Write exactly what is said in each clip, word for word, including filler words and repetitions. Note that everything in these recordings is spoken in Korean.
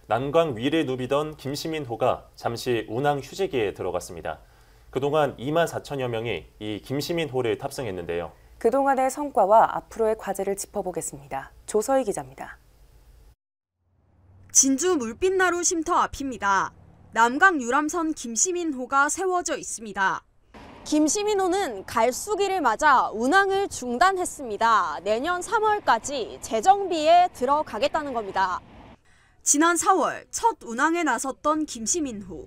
난강 위를 누비던 김시민호가 잠시 운항 휴지기에 들어갔습니다. 그동안 이만 사천여 명이 이 김시민호를 탑승했는데요. 그동안의 성과와 앞으로의 과제를 짚어보겠습니다. 조서희 기자입니다. 진주 물빛나루 쉼터 앞입니다. 남강 유람선 김시민호가 세워져 있습니다. 김시민호는 갈수기를 맞아 운항을 중단했습니다. 내년 삼월까지 재정비에 들어가겠다는 겁니다. 지난 사월 첫 운항에 나섰던 김시민호.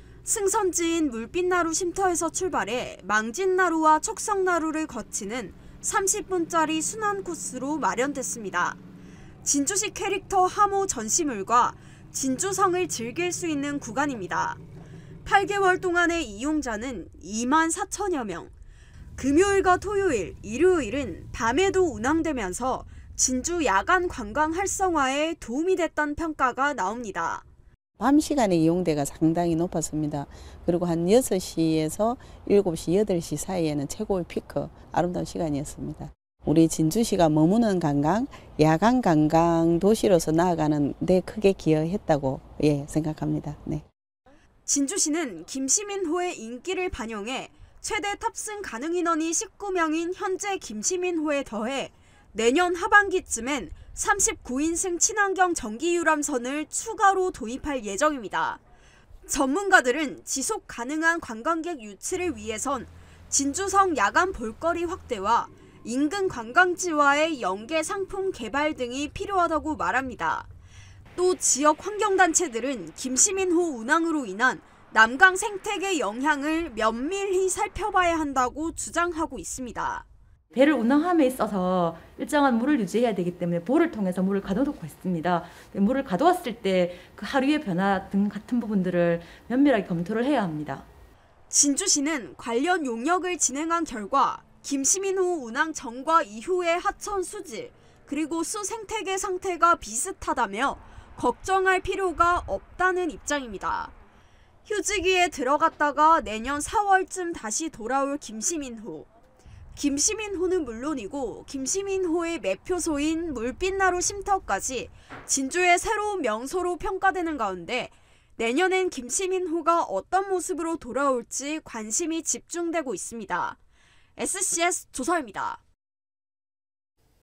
승선지인 물빛나루 쉼터에서 출발해 망진나루와 척성나루를 거치는 삼십 분짜리 순환 코스로 마련됐습니다. 진주시 캐릭터 하모 전시물과 진주성을 즐길 수 있는 구간입니다. 팔 개월 동안의 이용자는 이만 사천여 명. 금요일과 토요일, 일요일은 밤에도 운항되면서 진주 야간 관광 활성화에 도움이 됐다는 평가가 나옵니다. 밤 시간에 이용대가 상당히 높았습니다. 그리고 한 여섯 시에서 일곱 시, 여덟 시 사이에는 최고의 피크, 아름다운 시간이었습니다. 우리 진주시가 머무는 관광, 야간 관광 도시로서 나아가는 데 크게 기여했다고 예, 생각합니다. 네. 진주시는 김시민호의 인기를 반영해 최대 탑승 가능 인원이 십구 명인 현재 김시민호에 더해 내년 하반기쯤엔 삼십구 인승 친환경 전기 유람선을 추가로 도입할 예정입니다. 전문가들은 지속 가능한 관광객 유치를 위해선 진주성 야간 볼거리 확대와 인근 관광지와의 연계 상품 개발 등이 필요하다고 말합니다. 또 지역 환경단체들은 김시민호 운항으로 인한 남강 생태계 영향을 면밀히 살펴봐야 한다고 주장하고 있습니다. 배를 운항함에 있어서 일정한 물을 유지해야 되기 때문에 보를 통해서 물을 가둬놓고 있습니다. 물을 가두었을 때 그 하류의 변화 등 같은 부분들을 면밀하게 검토를 해야 합니다. 진주시는 관련 용역을 진행한 결과 김시민호 운항 전과 이후의 하천 수질 그리고 수 생태계 상태가 비슷하다며 걱정할 필요가 없다는 입장입니다. 휴지기에 들어갔다가 내년 사월쯤 다시 돌아올 김시민호. 김시민호는 물론이고 김시민호의 매표소인 물빛나루 쉼터까지 진주의 새로운 명소로 평가되는 가운데 내년엔 김시민호가 어떤 모습으로 돌아올지 관심이 집중되고 있습니다. 에스씨에스 조서입니다.